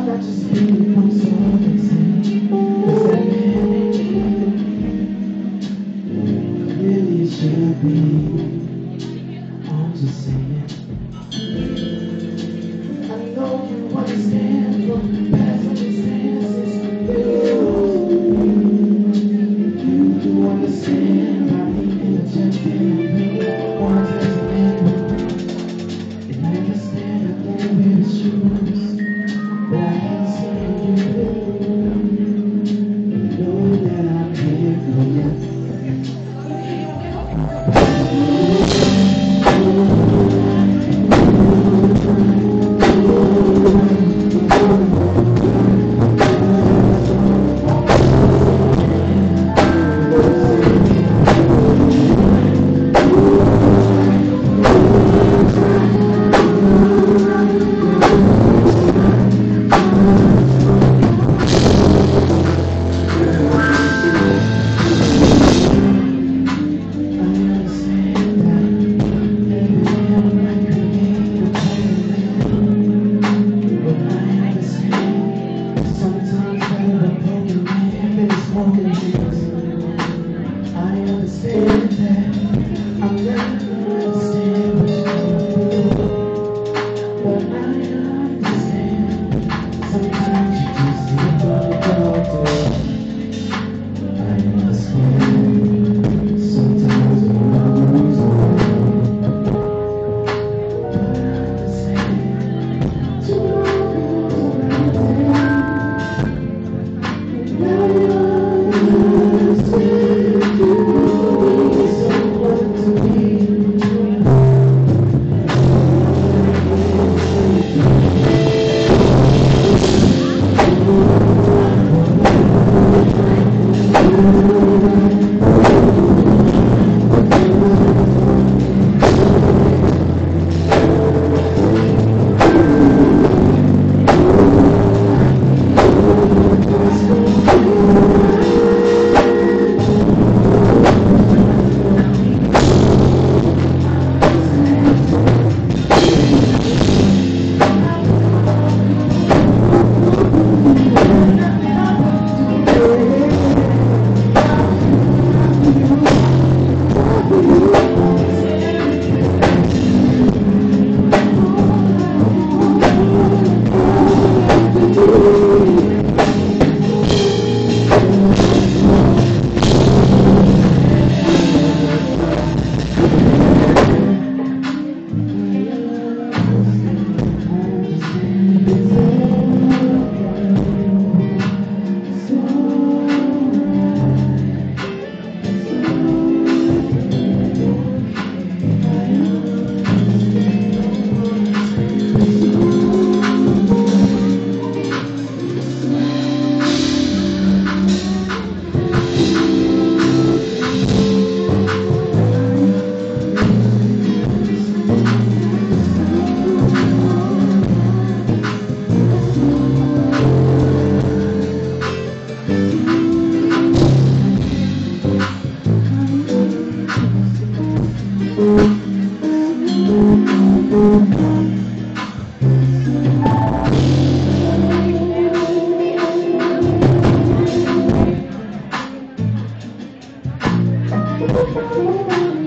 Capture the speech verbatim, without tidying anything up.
Should be, I'm just saying. I know you understand from past circumstances. You do understand my interjecting and being one and I can stand up there with the shoes, but I haven't seen you. You know that I'm here for you. I understand that I'm not understand what you do, but I understand sometimes you just need to go through. I understand sometimes you lose all, but I understand tomorrow and now you understand you need someone to be. Thank you.